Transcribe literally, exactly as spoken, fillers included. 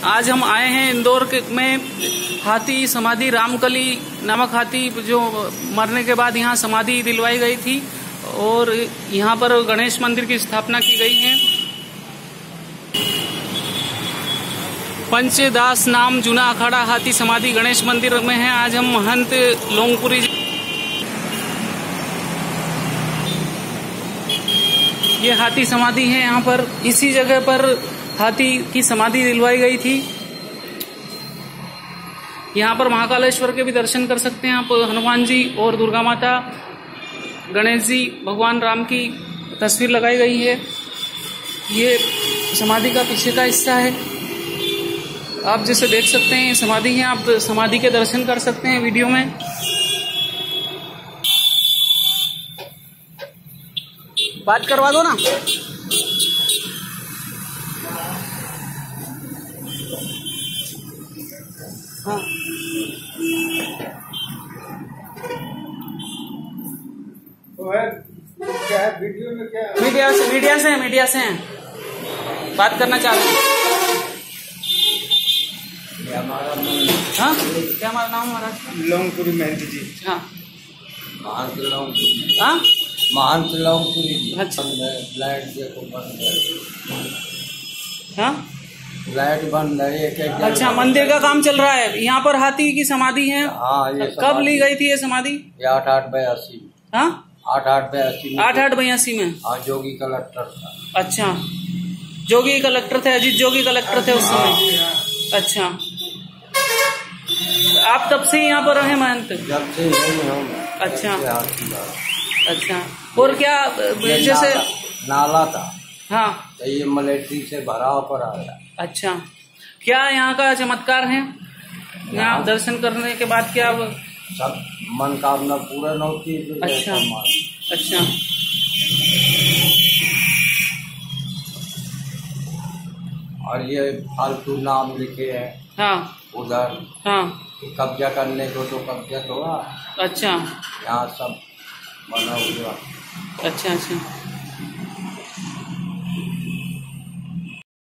आज हम आए हैं इंदौर के में हाथी समाधि रामकली नामक हाथी जो मरने के बाद यहाँ समाधि दिलवाई गई थी और यहाँ पर गणेश मंदिर की स्थापना की गई है। पंचदास नाम जूना अखाड़ा हाथी समाधि गणेश मंदिर में है। आज हम महंत लोंगपुरी ये हाथी समाधि है। यहाँ पर इसी जगह पर हाथी की समाधि दिलवाई गई थी। यहाँ पर महाकालेश्वर के भी दर्शन कर सकते हैं आप। हनुमान जी और दुर्गा माता, गणेश जी, भगवान राम की तस्वीर लगाई गई है। ये समाधि का पीछे का हिस्सा है। आप जैसे देख सकते हैं समाधि है, आप समाधि के दर्शन कर सकते हैं वीडियो में। बात करवा दो ना। हाँ तो है क्या है वीडियो में क्या है? मीडिया से मीडिया से मीडिया से हैं, बात करना चाह रहे हैं। हाँ क्या हमारा नाम हमारा लोंगपुरी महंत जी। हाँ महंत लोंगपुरी। हाँ महंत लोंगपुरी जी। अच्छा लाइट देखो बंद है। हाँ लाइट बंद है। एक एक अच्छा मंदिर का काम चल रहा है। यहाँ पर हाथी की समाधि है। हाँ ये कब ली गई थी ये समाधि? ये आठ आठ बयासी हाँ आठ आठ बयासी आठ आठ बयासी में। हाँ जोगी कलेक्टर था। अच्छा जोगी कलेक्टर थे, अजीत जोगी कलेक्टर थे उस समय। अच्छा आप तब से यहाँ पर रहे महंत? जब से यही हम। अच्छा अच्छा। ये और क्या जैसे नाला, नाला था। हाँ तो ये मलेट्री से भरा पर आया। अच्छा क्या यहाँ का चमत्कार है? यहाँ दर्शन करने के बाद क्या सब मनोकामना पूर्ण होती है। अच्छा अच्छा और ये फालतू नाम लिखे हैं। हाँ उधर हाँ कब्जा करने को तो कब्जा तो हुआ। अच्छा यहाँ सब बना हुआ। अच्छा अच्छा